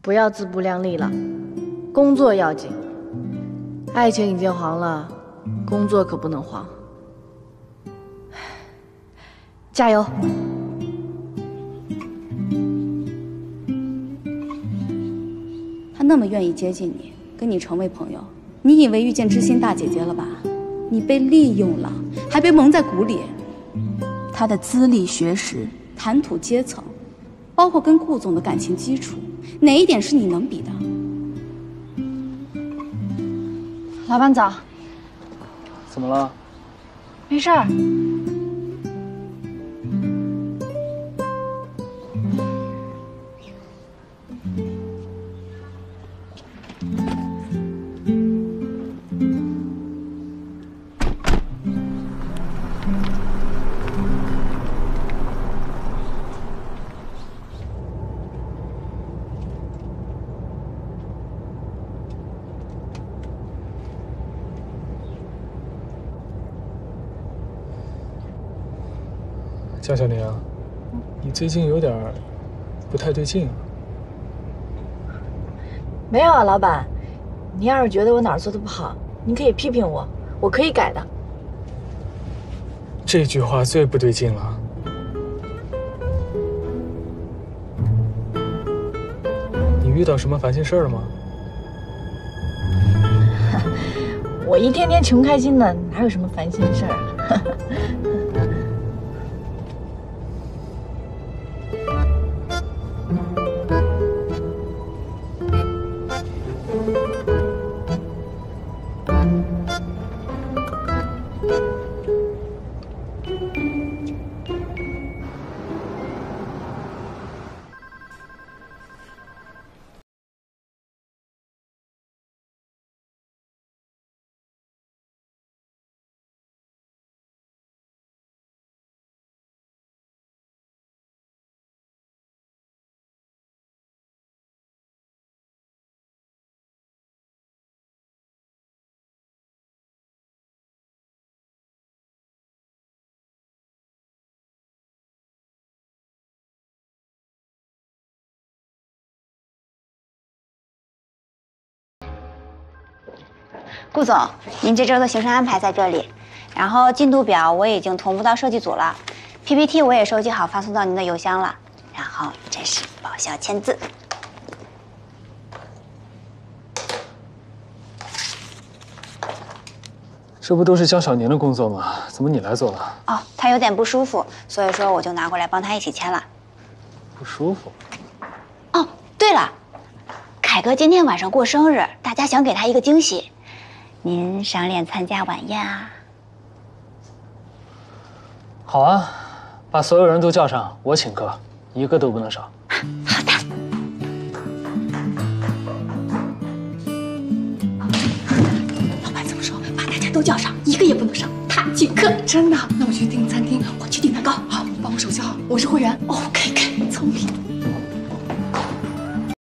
不要自不量力了，工作要紧。爱情已经黄了，工作可不能黄。加油！ 他那么愿意接近你，跟你成为朋友，你以为遇见知心大姐姐了吧？你被利用了，还被蒙在鼓里。他的资历、学识、谈吐、阶层，包括跟顾总的感情基础，哪一点是你能比的？ 老板早。 怎么了？ 没事儿。 江小玲，你最近有点不太对劲啊。 没有啊，老板，你要是觉得我哪儿做的不好，你可以批评我，我可以改的。 这句话最不对劲了。你遇到什么烦心事儿了吗？ 我一天天穷开心的，哪有什么烦心事儿啊？ 顾总，您这周的行程安排在这里，然后进度表我已经同步到设计组了 ，PPT 我也收集好发送到您的邮箱了，然后这是报销签字。 这不都是江小宁的工作吗？怎么你来做了？ 哦，他有点不舒服，所以说我就拿过来帮他一起签了。 不舒服？ 哦，对了，凯哥今天晚上过生日，大家想给他一个惊喜。 您赏脸参加晚宴啊？ 好啊，把所有人都叫上，我请客，一个都不能少。 好的。 老板怎么说？把大家都叫上，一个也不能少，他请客。真的？那我去订餐厅，我去订蛋糕。好，帮我手机号，我是会员。哦，